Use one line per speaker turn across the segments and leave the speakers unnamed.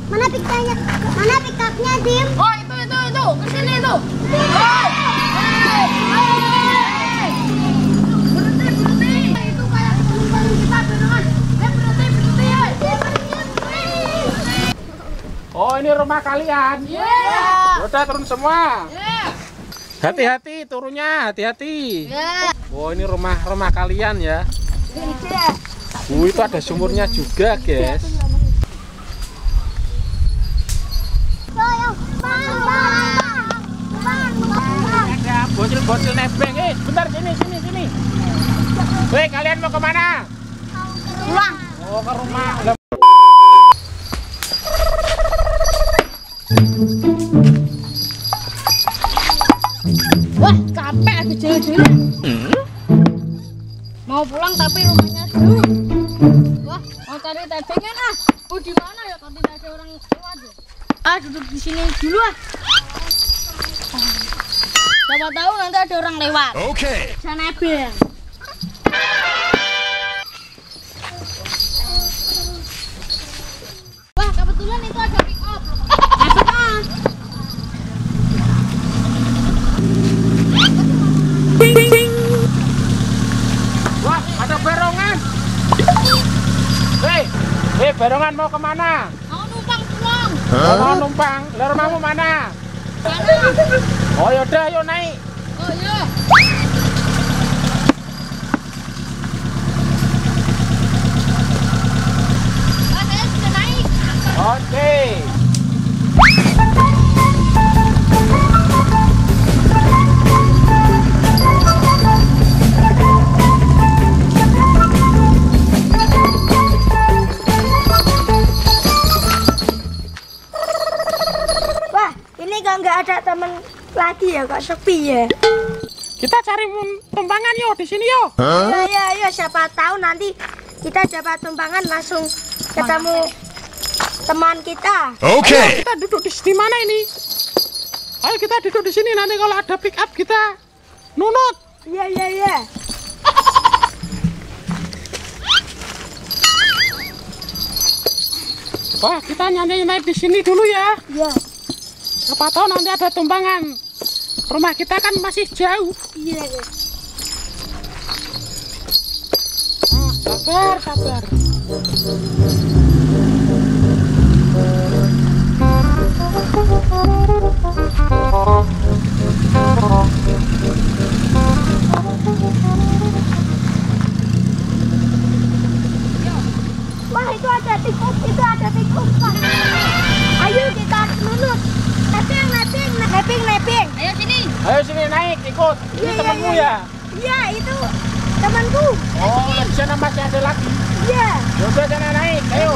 Mana pickupnya? Mana pickupnya, Dim?
Oh, itu. Kesini itu. Berhenti. Itu kayak penumpang kita beneran. Berhenti.
Oh, ini rumah kalian?
Yeah.
Udah turun semua.
Yeah.
Hati-hati turunnya, hati-hati.
Yeah.
Oh, ini rumah kalian ya. Itu ada sumurnya juga, guys. Ada bocil-bocil nebeng. Bentar sini. Weh, kalian mau kemana?
Pulang.
Oh, ke rumah.
Wah, capek aku jalan-jalan. Mau pulang tapi rumahnya jauh. Wah, mau cari tebengan ah. Oh, di mana ya kalau tidak ada orang lewat ya? Ah, duduk di sini dulu ah. Siapa tahu nanti ada orang lewat.
Oke.
Bisa nebeng. Wah, kebetulan itu ada pick up. Nebeng ah.
Wah, ada berongan. Hei, berongan mau kemana?
Mau numpang pulang.
Oh, mau numpang. Lah rumahmu mana?
Sana.
Oh, yaudah, ayo naik.
Oh iya. Ah, saya sudah naik.
Oke.
Wah, ini kok nggak ada temen lagi ya, kok sepi ya?
Kita cari tumpangan yo di sini yo.
Ya, siapa tahu nanti kita dapat tumpangan langsung ketemu teman kita.
Oke.
Ayo, kita duduk di mana ini? Ayo kita duduk di sini, nanti kalau ada pick up kita nunut.
Iya.
Wah, kita nyanyi naik di sini dulu ya.
Iya.
Siapa tahu nanti ada tumpangan. Rumah kita kan masih jauh.
Iya.
Sabar.
Wah, itu ada tikus, Pak. Ayo kita nunut. Nebeng.
Ayo sini.
Ayo sini naik, ikut. Ini temanmu ya?
Iya, itu temanku.
Oh, di sana masih ada lagi.
Iya.
Yaudah sana naik, ayo.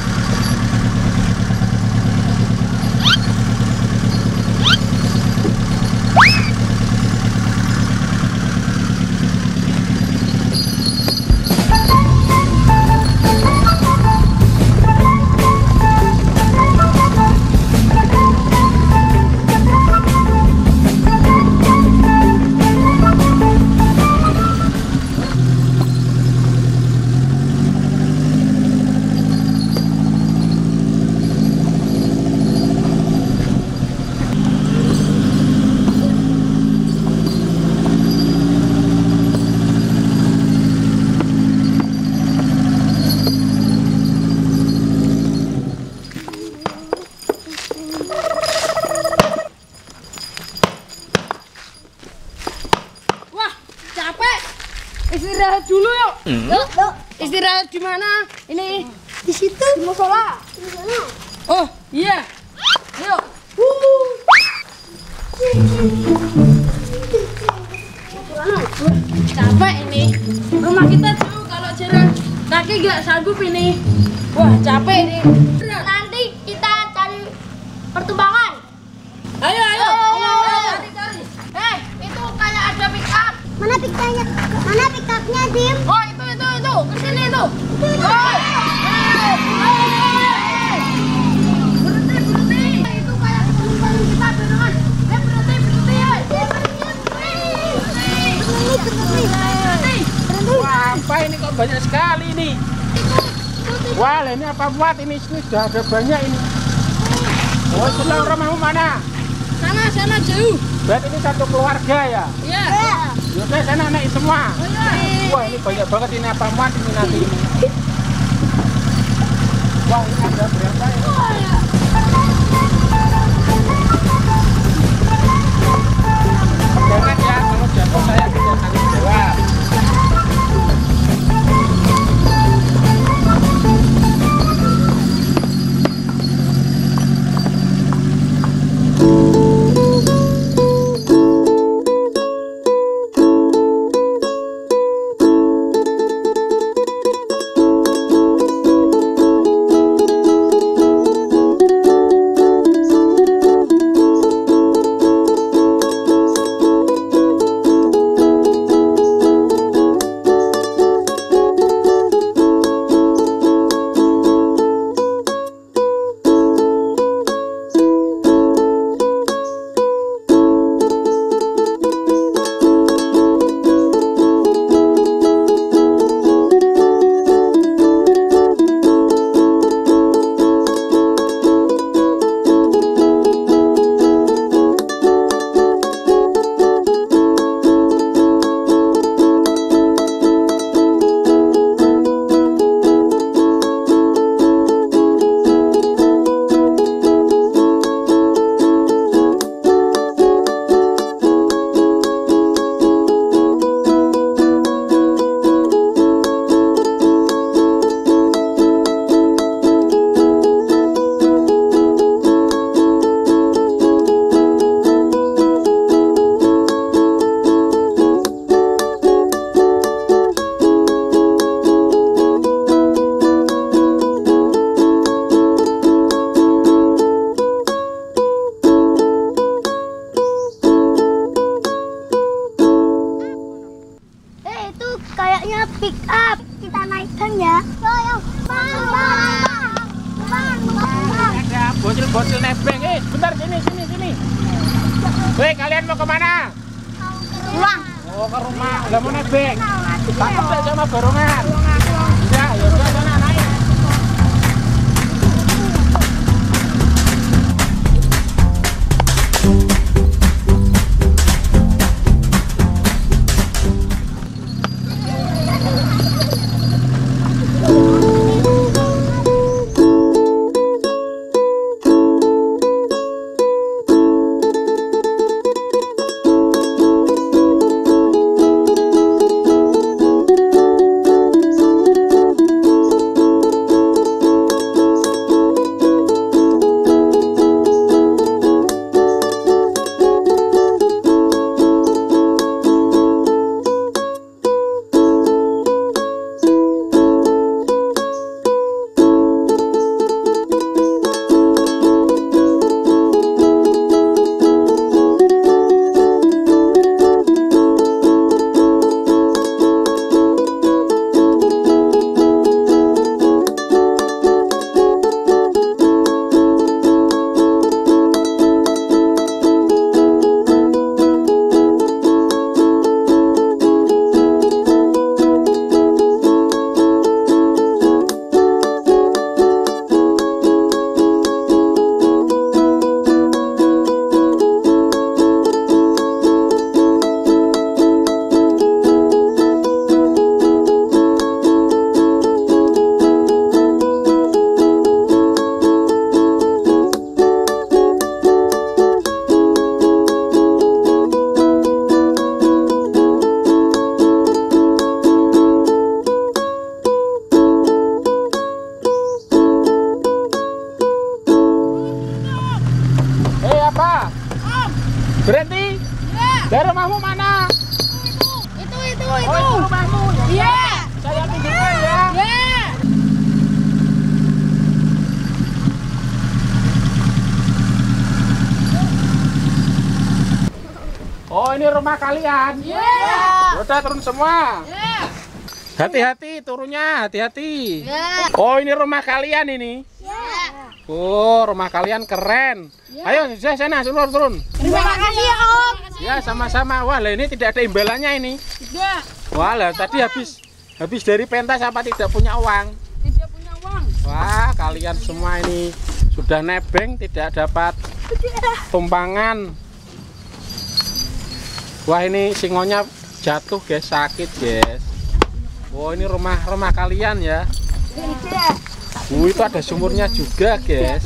Istirahat dulu yuk. Yuk. Istirahat di mana? Ini
Di situ.
di musola.
Di sana.
Oh iya. Yuk. Capek ini. Rumah kita jauh, kalau jalan kaki nggak sanggup ini. Wah capek ini.
Nanti kita cari pertumbangan.
Ayo. Cari.
Itu kayak ada pick up. Mana pickupnya, Dim?
Oh itu. Kesini itu. Berhenti. Itu kayak penumpang kita beneran. Berhenti.
Wah, apa ini kok banyak sekali ini? Wah, ini apa buat ini? Sudah ada banyak ini. Oh, sebelah rumahmu mana?
Sana jauh.
Berarti ini satu keluarga ya?
Iya.
Oke, sana naik semua.
Oh, iya.
Wah, ini banyak banget ini apa muat ini nanti ini. Wah, ini ada berapa ya? Jangan ya, kalau jatuh saya tidak tanggung jawab.
Itu kayaknya pick up. Kita naikkan ya. Ayo,
Ada bocil-bocil nebeng. Bentar sini. Weh, kalian mau kemana?
Pulang.
Oh, ke rumah. Nggak mau nebeng. Takut nggak sama borongan? Ya udah sana naik. Berhenti. Dari rumahmu mana?
Itu.
Oh, itu rumahmu.
Iya.
Saya tunjukkan ya.
Iya.
Oh, ini rumah kalian.
Iya.
Udah turun semua.
Iya.
Hati-hati turunnya, hati-hati.
Iya.
Oh, ini rumah kalian ini.
Iya.
Oh, rumah kalian keren. Ayo, sana turun.
Terima kasih ya, Om.
Ya, sama-sama. Wah, lah ini tidak ada imbalannya ini.
Tidak.
Wah, lah tadi habis dari pentas apa tidak punya uang?
Tidak punya uang.
Wah, kalian semua ini Sudah nebeng, tidak dapat tumpangan. Wah, ini singonya jatuh guys, sakit guys. Oh, ini rumah kalian ya. Itu ada sumurnya juga guys.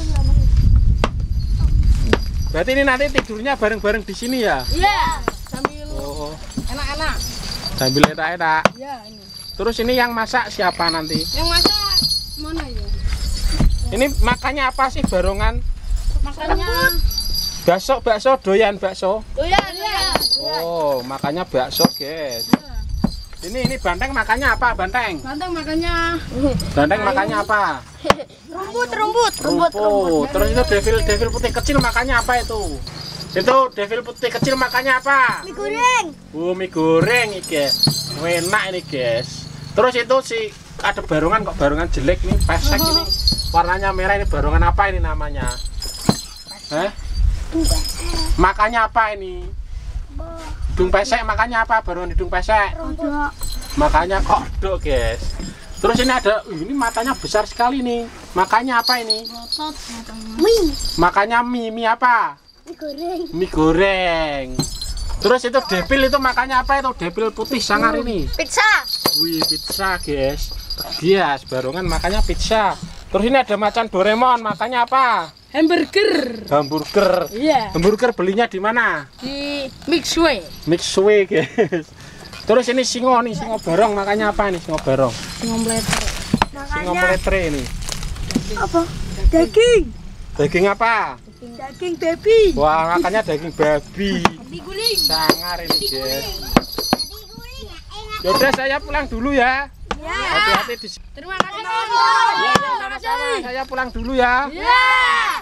Berarti ini nanti tidurnya bareng-bareng di sini ya?
Iya. Sambil enak-enak.
Sambil enak-enak.
Iya, ini.
Terus ini yang masak siapa nanti?
Yang masak mana ya?
Ini makannya apa sih barongan?
Makannya
Bakso, doyan bakso.
doyan.
Oh, makannya bakso guys. Ini Banteng makannya apa Banteng?
Banteng makannya
Banteng makannya apa?
Rumput.
Terus itu devil putih kecil makannya apa itu? Itu devil putih kecil makannya apa?
Mie goreng.
Mie goreng ini guys. Enak ini guys. Terus itu ada barongan kok, barongan jelek nih, pesek ini. Warnanya merah, ini barongan apa ini namanya? Makannya apa ini? Hidung pesek makannya apa? Barongan hidung pesek. Makanya kodok guys. Terus ini ada, ini matanya besar sekali nih. Makanya apa ini?
Mie.
Makanya mie apa? Mie goreng. Terus itu devil itu makanya apa itu? Devil putih sangar ini.
Pizza.
Wih, pizza guys. Yes, barongan makanya pizza. Terus ini ada macan Doraemon, makanya apa?
hamburger.
Hamburger.
Iya.
Hamburger belinya di mana?
Di Mixway.
Mixway guys. Terus ini singo barong, makanya apa nih singo barong? Singo meletre ini.
Apa? Daging.
Daging apa?
Daging babi.
Wah, makanya daging babi.
Diguling.
Sangar ini guys. Yaudah saya pulang dulu ya.
Ya.
Hati-hati di sini.
Terima kasih.
Ya, sama-sama. Saya pulang dulu ya.
Ya.